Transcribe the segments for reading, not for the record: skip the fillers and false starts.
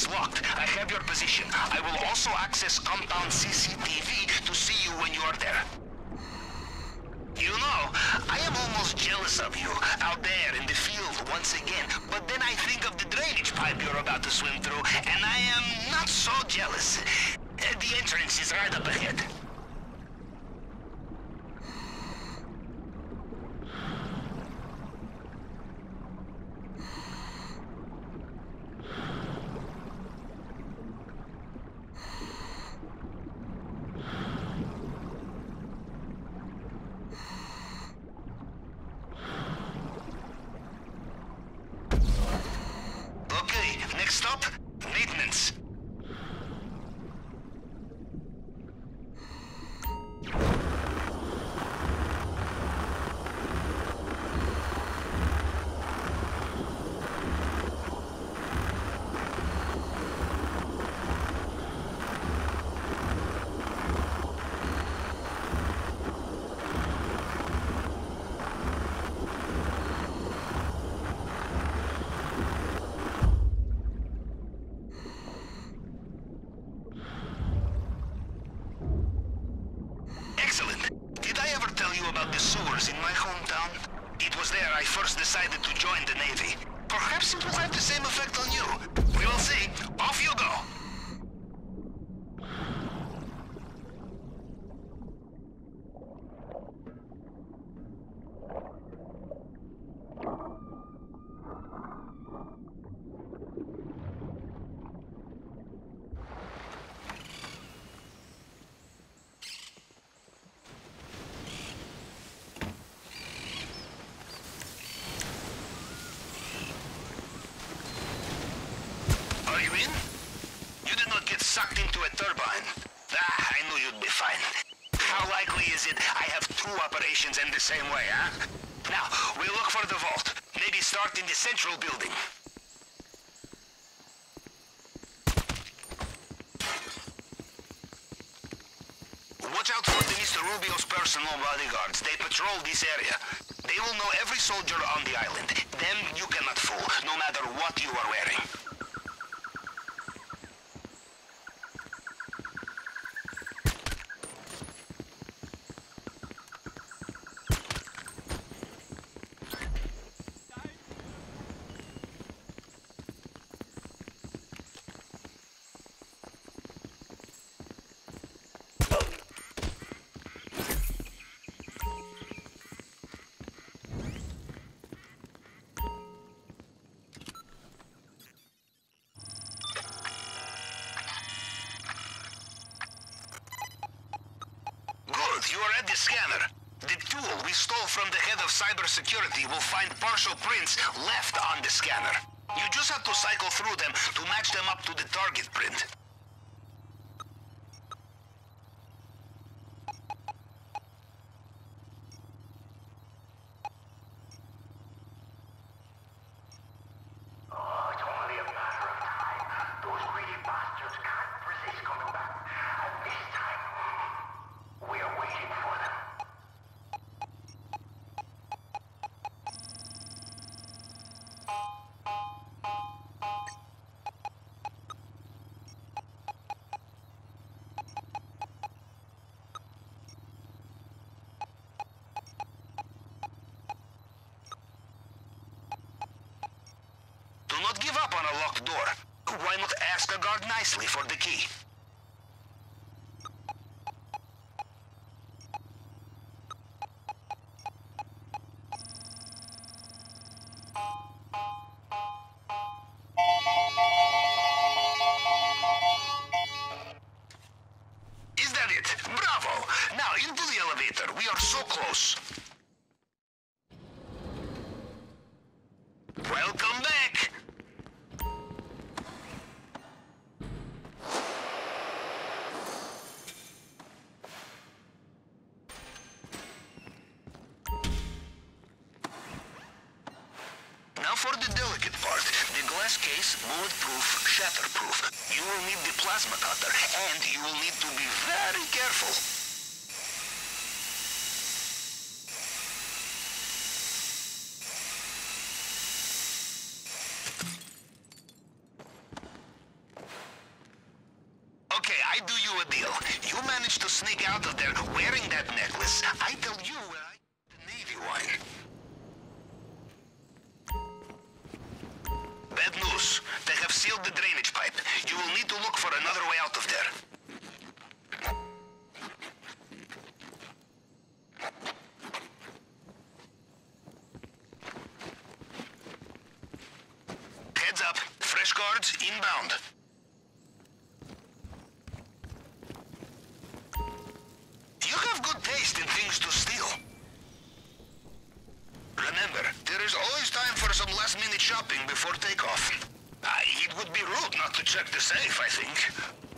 is locked. I have your position. I will also access compound CCTV to see you when you are there. You know, I am almost jealous of you, out there in the field once again. But then I think of the drainage pipe you're about to swim through, and I am not so jealous. The entrance is right up ahead. Next stop, maintenance. About the sewers in my hometown? It was there I first decided to join the Navy. Perhaps it will have the same effect on you. We will see. Off you go. Are you in? You did not get sucked into a turbine. Ah, I knew you'd be fine. How likely is it I have two operations in the same way, huh? Now, we'll look for the vault. Maybe start in the central building. Watch out for Mr. Rubio's personal bodyguards. They patrol this area. They will know every soldier on the island. Them you cannot fool, no matter what you are wearing. You are at the scanner. The tool we stole from the head of cybersecurity will find partial prints left on the scanner. You just have to cycle through them to match them up to the target print. Do not give up on a locked door. Why not ask a guard nicely for the key? Is that it? Bravo! Now into the elevator. We are so close. Welcome back! Now for the delicate part, the glass case, bulletproof, shatterproof. You will need the plasma cutter, and you will need to be very careful. sneak out of there wearing that necklace, I tell you where I get the Navy wine. Bad news. They have sealed the drainage pipe. You will need to look for another way out of there. Heads up. Fresh guards inbound. You have good taste in things to steal. Remember, there is always time for some last-minute shopping before takeoff. It would be rude not to check the safe, I think.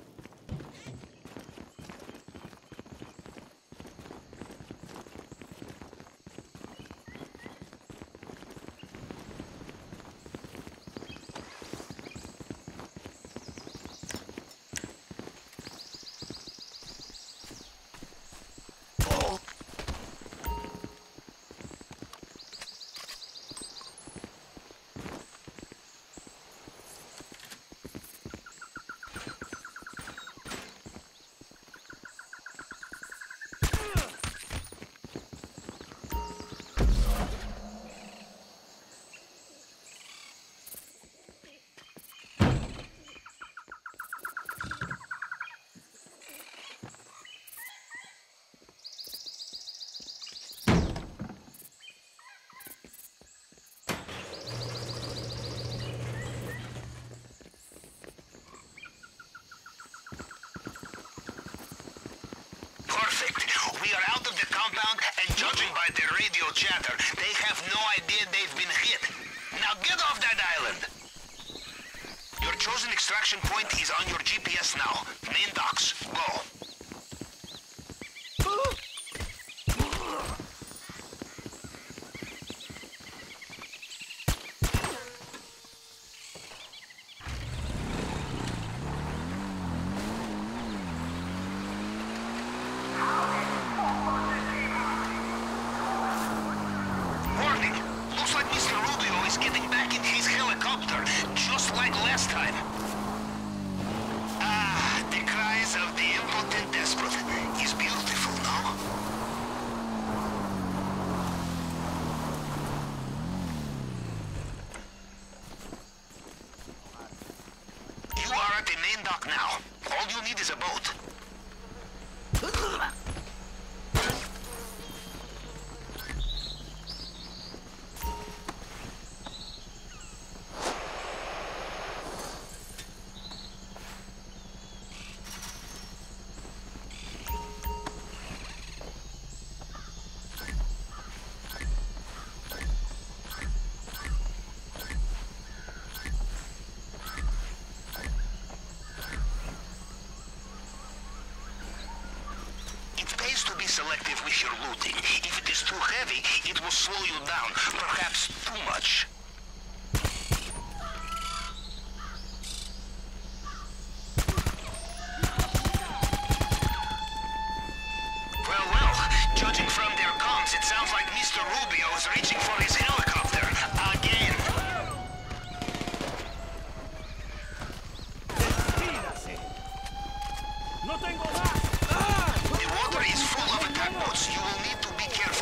We are out of the compound, and judging by their radio chatter, they have no idea they've been hit. Now get off that island! Your chosen extraction point is on your GPS now. Main docks. Go. Now, all you need is a boat. Selective with your looting. If it is too heavy, it will slow you down, perhaps too much. Well, judging from their comms, it sounds like Mr. Rubio is reaching for his helicopter again. No tengo más. The water is full of attack boats. You will need to be careful.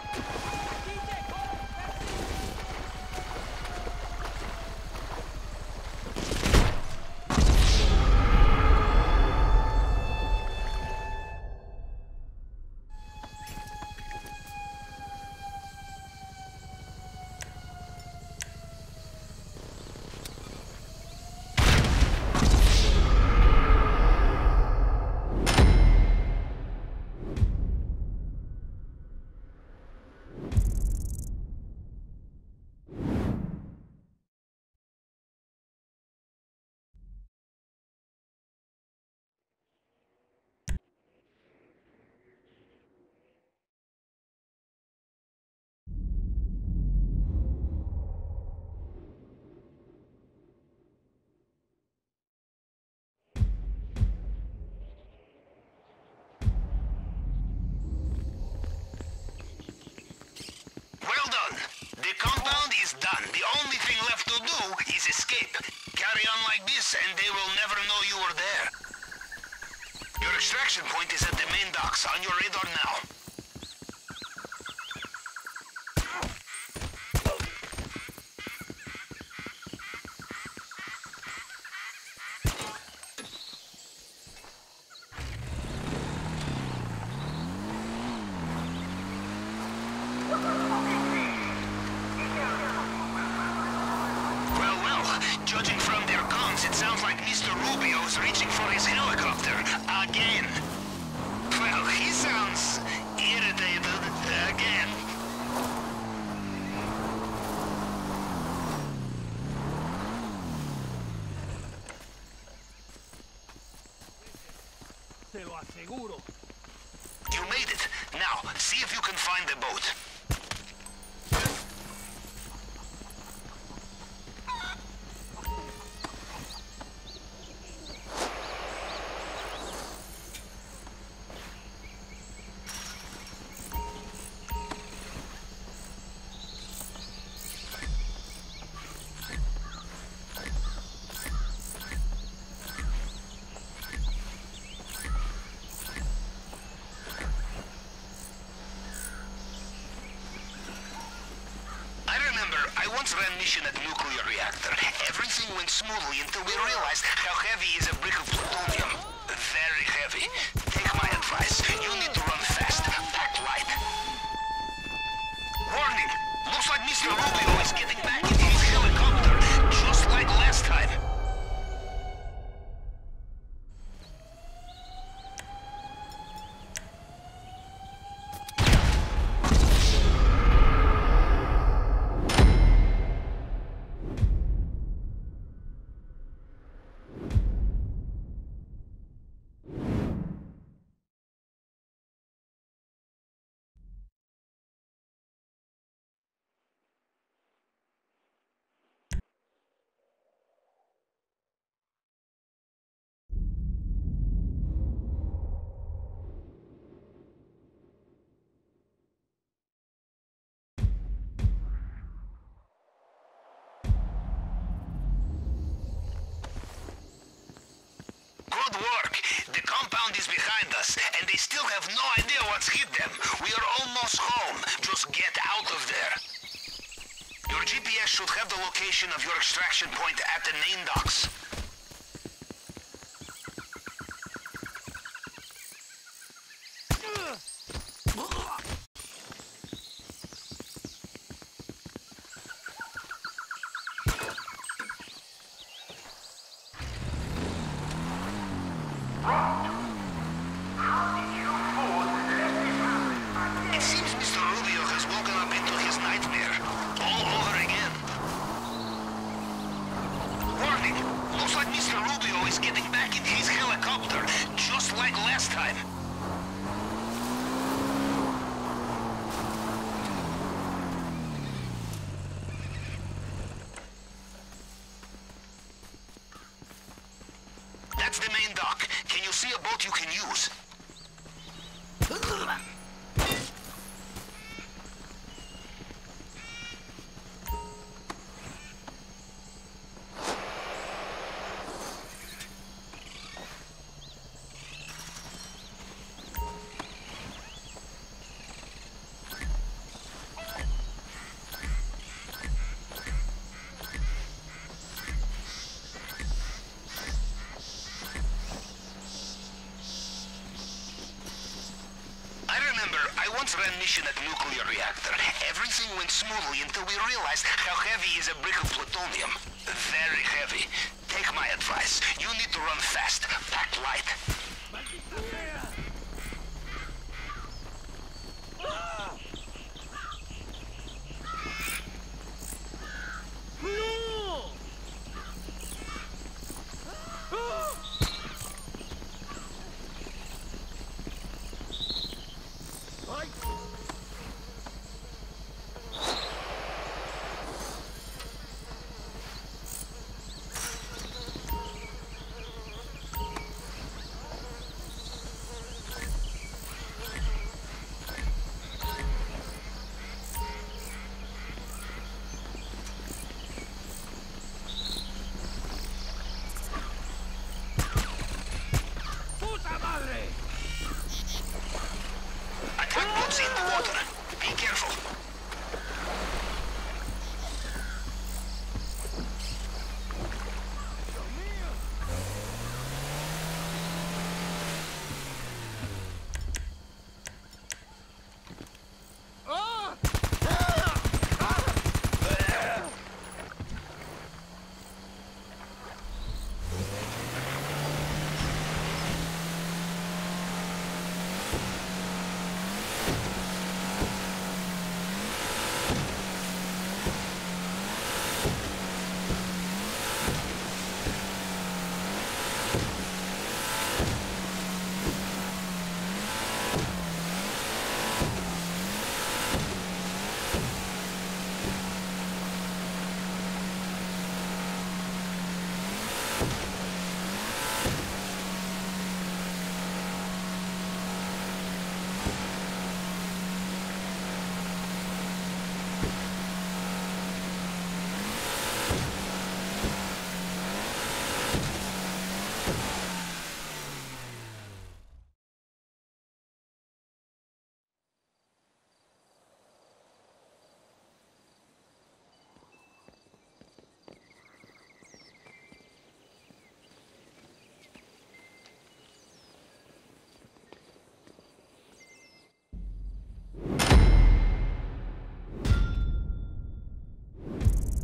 The compound is done. The only thing left to do is escape. Carry on like this and they will never know you were there. Your Your extraction point is at the main docks, on your radar now. Judging from their guns, it sounds like Mr. Rubio is reaching for his helicopter. Again. Well, he sounds irritated. Again. Te lo aseguro. You made it. Now, see if you can find the boat. I once ran mission at nuclear reactor. Everything went smoothly until we realized how heavy is a brick of plutonium. Very heavy. Take my advice. You need to run fast. Pack light. Warning! Looks like Mr. Rubio is getting back into his helicopter, just like last time. Good work. The compound is behind us, and they still have no idea what's hit them. We are almost home. Just get out of there. Your GPS should have the location of your extraction point at the main docks. It seems Mr. Rubio has woken up into his nightmare. All over again. Warning! Looks like Mr. Rubio is getting back into his helicopter, just like last time. That's the main dock. Can you see a boat you can use? I once ran mission at nuclear reactor. Everything went smoothly until we realized how heavy is a brick of plutonium. Very heavy. Take my advice. You need to run fast. Pack light.